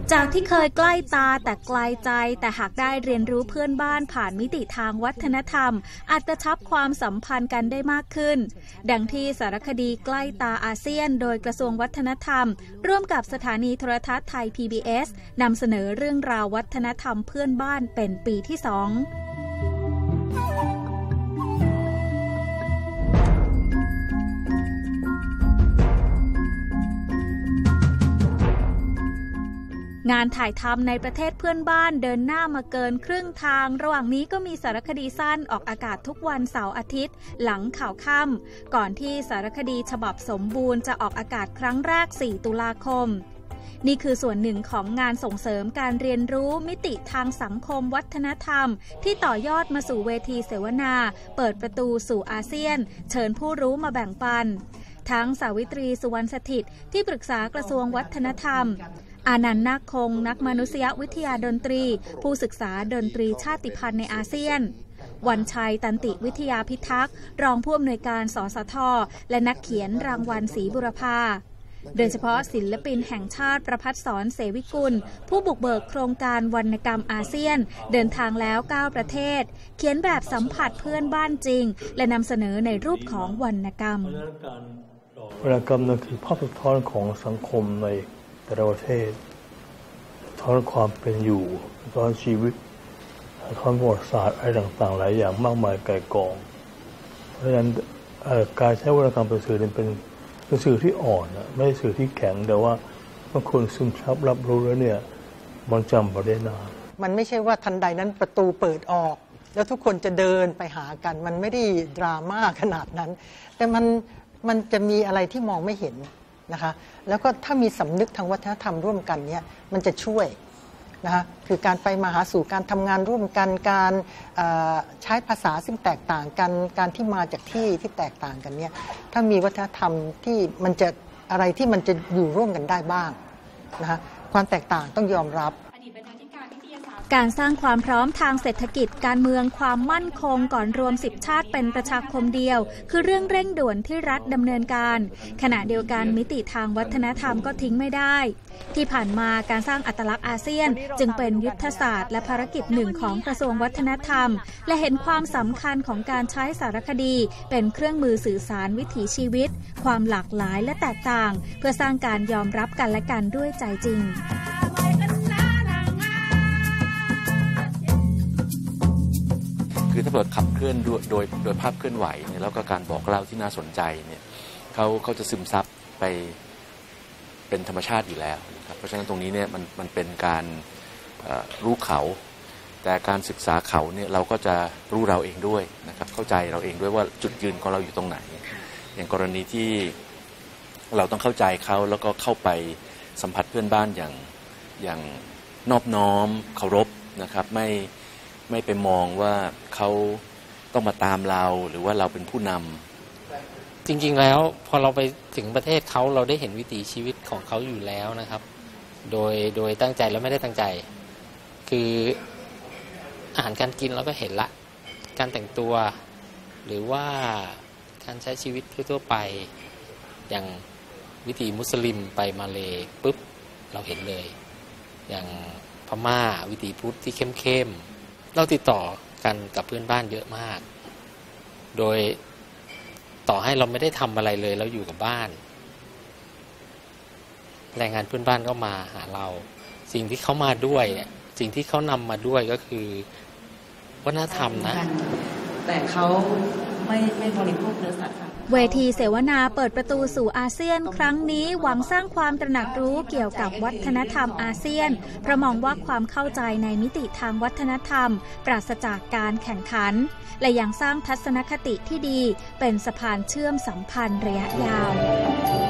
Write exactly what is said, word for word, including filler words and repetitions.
จากที่เคยใกล้ตาแต่ไกลใจแต่หากได้เรียนรู้เพื่อนบ้านผ่านมิติทางวัฒนธรรมอาจกระชับความสัมพันธ์กันได้มากขึ้นดังที่สารคดีใกล้ตาอาเซียนโดยกระทรวงวัฒนธรรมร่วมกับสถานีโทรทัศน์ไทย พี บี เอส นำเสนอเรื่องราววัฒนธรรมเพื่อนบ้านเป็นปีที่สองงานถ่ายทำในประเทศเพื่อนบ้านเดินหน้ามาเกินครึ่งทางระหว่างนี้ก็มีสารคดีสั้นออกอากาศทุกวันเสาร์อาทิตย์หลังข่าวค่ำก่อนที่สารคดีฉบับสมบูรณ์จะออกอากาศครั้งแรกสี่ตุลาคมนี่คือส่วนหนึ่งของงานส่งเสริมการเรียนรู้มิติทางสังคมวัฒนธรรมที่ต่อยอดมาสู่เวทีเสวนาเปิดประตูสู่อาเซียนเชิญผู้รู้มาแบ่งปันทั้งสาวิตรีสุวรรณสถิตที่ปรึกษากระทรวงวัฒนธรรมอานันต์นาคคงนักมนุษยวิทยาดนตรีผู้ศึกษาดนตรีชาติพันธุ์ในอาเซียนวันชัยตันติวิทยาพิทักษ์รองผู้อำนวยการสสทและนักเขียนรางวัลศรีบุรพาโดยเฉพาะศิลปินแห่งชาติประภัสสรเสวิกุลผู้บุกเบิกโครงการวรรณกรรมอาเซียนเดินทางแล้วเก้าประเทศเขียนแบบสัมผัสเพื่อนบ้านจริงและนำเสนอในรูปของวรรณกรรมวรรณกรรมนั่นคือภาพสะท้อนของสังคมในแต่ละประเทศสะท้อนความเป็นอยู่สะท้อนชีวิตสะท้อนประวัติศาสตร์อะไรต่างๆหลายอย่างมากมายไก่กองเพราะฉะนั้นการใช้วรรณกรรมเป็นสื่อเป็นเป็นสื่อที่อ่อนไม่ใช่สื่อที่แข็งแต่ว่าบางคนซึมซับรับรู้แล้วเนี่ยมันจำประเด็นนานมันไม่ใช่ว่าทันใดนั้นประตูเปิดออกแล้วทุกคนจะเดินไปหากันมันไม่ได้ดราม่าขนาดนั้นแต่มันมันจะมีอะไรที่มองไม่เห็นนะคะแล้วก็ถ้ามีสำนึกทางวัฒนธรรมร่วมกันเนี่ยมันจะช่วยนะคะคือการไปมาหาสู่การทำงานร่วมกันการใช้ภาษาซึ่งแตกต่างกันการที่มาจากที่ที่แตกต่างกันเนี่ยถ้ามีวัฒนธรรมที่มันจะอะไรที่มันจะอยู่ร่วมกันได้บ้างนะคะความแตกต่างต้องยอมรับการสร้างความพร้อมทางเศรษฐกิจการเมืองความมั่นคงก่อนรวมสิบชาติเป็นประชาคมเดียวคือเรื่องเร่งด่วนที่รัฐดำเนินการขณะเดียวกันมิติทางวัฒนธรรมก็ทิ้งไม่ได้ที่ผ่านมาการสร้างอัตลักษณ์อาเซียนจึงเป็นยุทธศาสตร์และภารกิจหนึ่งของกระทรวงวัฒนธรรมและเห็นความสำคัญของการใช้สารคดีเป็นเครื่องมือสื่อสารวิถีชีวิตความหลากหลายและแตกต่างเพื่อสร้างการยอมรับกันและกันด้วยใจจริงคือถ้าเกิดขับเคลื่อนโดยโดยโดยภาพเคลื่อนไหวเนี่ยแล้วก็การบอกเล่าที่น่าสนใจเนี่ยเขาเขาจะซึมซับไปเป็นธรรมชาติอยู่แล้วนะครับเพราะฉะนั้นตรงนี้เนี่ยมันมันเป็นการรู้เขาแต่การศึกษาเขาเนี่ยเราก็จะรู้เราเองด้วยนะครับเข้าใจเราเองด้วยว่าจุดยืนของเราอยู่ตรงไหนอย่างกรณีที่เราต้องเข้าใจเขาแล้วก็เข้าไปสัมผัสเพื่อนบ้านอย่างอย่างนอบน้อมเคารพนะครับไม่ไม่ไปมองว่าเขาต้องมาตามเราหรือว่าเราเป็นผู้นำจริงๆแล้วพอเราไปถึงประเทศเขาเราได้เห็นวิถีชีวิตของเขาอยู่แล้วนะครับโดยโดยตั้งใจและไม่ได้ตั้งใจคืออาหารการกินเราก็เห็นละการแต่งตัวหรือว่าการใช้ชีวิตทั่วไปอย่างวิถีมุสลิมไปมาเลปุ๊บเราเห็นเลยอย่างพม่าวิถีพุทธที่เข้มๆเราติดต่อกันกับเพื่อนบ้านเยอะมากโดยต่อให้เราไม่ได้ทำอะไรเลยเราอยู่กับบ้านแรงงานเพื่อนบ้านก็มาหาเราสิ่งที่เขามาด้วยเนี่ยสิ่งที่เขานำมาด้วยก็คือวัฒนธรรมนะแต่เขาไม่ไม่บริโภคเนื้อสัตว์ค่ะเวทีเสวนาเปิดประตูสู่อาเซียนครั้งนี้หวังสร้างความตระหนักรู้เกี่ยวกับวัฒนธรรมอาเซียนเพราะมองว่าความเข้าใจในมิติทางวัฒนธรรมปราศจากการแข่งขันและยังสร้างทัศนคติที่ดีเป็นสะพานเชื่อมสัมพันธ์ระยะยาว